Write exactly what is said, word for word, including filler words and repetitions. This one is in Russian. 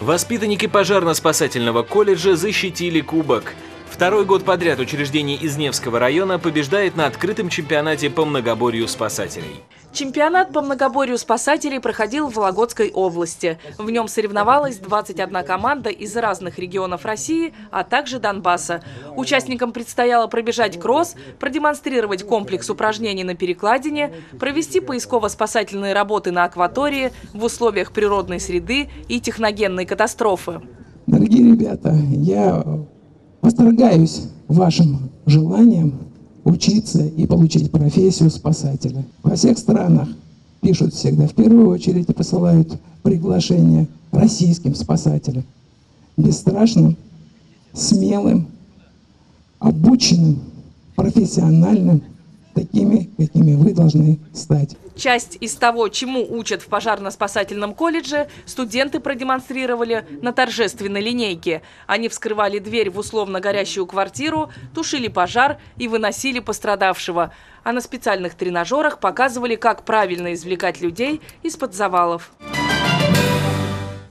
Воспитанники пожарно-спасательного колледжа защитили кубок. Второй год подряд учреждение из Невского района побеждает на открытом чемпионате по многоборью спасателей. Чемпионат по многоборью спасателей проходил в Вологодской области. В нем соревновалась двадцать одна команда из разных регионов России, а также Донбасса. Участникам предстояло пробежать кросс, продемонстрировать комплекс упражнений на перекладине, провести поисково-спасательные работы на акватории в условиях природной среды и техногенной катастрофы. Дорогие ребята, я восторгаюсь вашим желанием учиться и получить профессию спасателя. Во всех странах пишут всегда в первую очередь и посылают приглашение российским спасателям. Бесстрашным, смелым, обученным, профессиональным, такими, какими вы должны стать. Часть из того, чему учат в пожарно-спасательном колледже, студенты продемонстрировали на торжественной линейке. Они вскрывали дверь в условно горящую квартиру, тушили пожар и выносили пострадавшего. А на специальных тренажерах показывали, как правильно извлекать людей из-под завалов.